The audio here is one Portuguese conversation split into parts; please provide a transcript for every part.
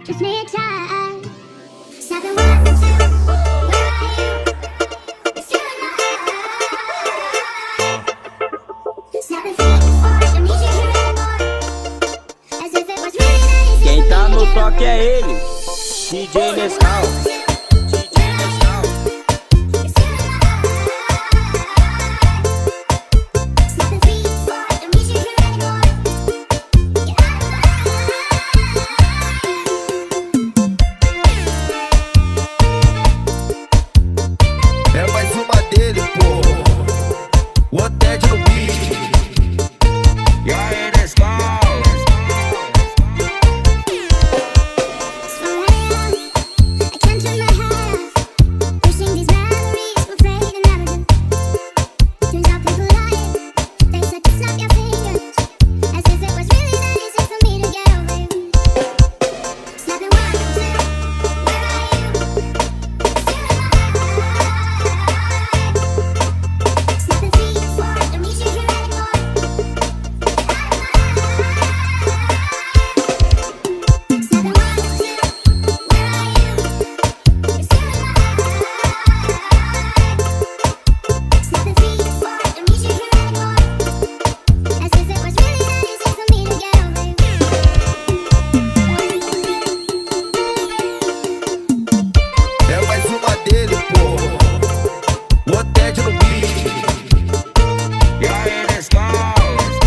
Just need time. Stop and walk to. Where are you? It's you and I. Stop and think for. Don't need you here anymore. As if it was really nice. Quem tá no toque é ele, DJ Nescau. É mais uma dele, pô. O Ted no beat. E aí, Nescau? Dele, pô. O Ted no beat. E aí, Nescau?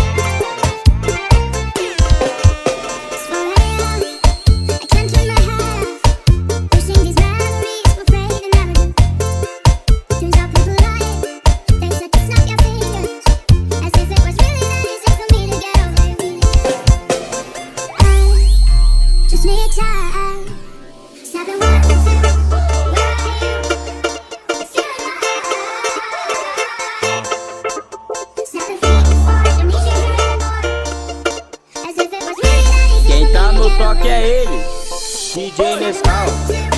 Just need time. Stop and walk to. Quem tá no toque é ele, DJ Nescau.